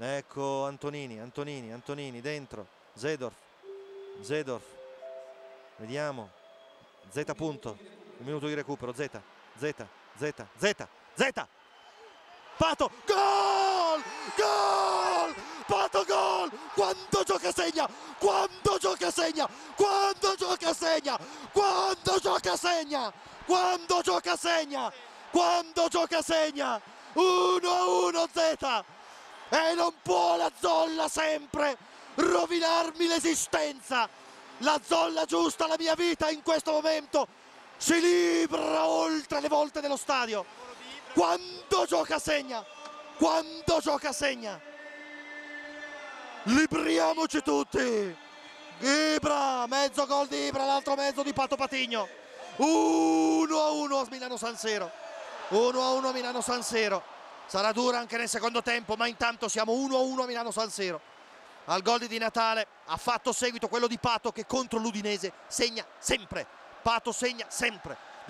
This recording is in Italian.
Ecco Antonini dentro, Zedorf, vediamo, Z punto, un minuto di recupero, Z, Pato, gol! Gol! Pato gol! Quando gioca segna! Quando gioca segna! Quando gioca segna! Quando gioca segna! Quando gioca segna! Quando gioca segna! 1-1 Z! E non può la Zolla sempre rovinarmi l'esistenza! La Zolla giusta, la mia vita in questo momento si libera oltre le volte dello stadio. Quando gioca segna, quando gioca segna. Libriamoci tutti. Ibra, mezzo gol di Ibra, l'altro mezzo di Pato Patigno. 1-1 a Milano San Siro. 1-1 a Milano San Siro. Sarà dura anche nel secondo tempo, ma intanto siamo 1-1 a Milano San Siro. Al gol di Di Natale ha fatto seguito quello di Pato, che contro l'Udinese segna sempre. Pato segna sempre.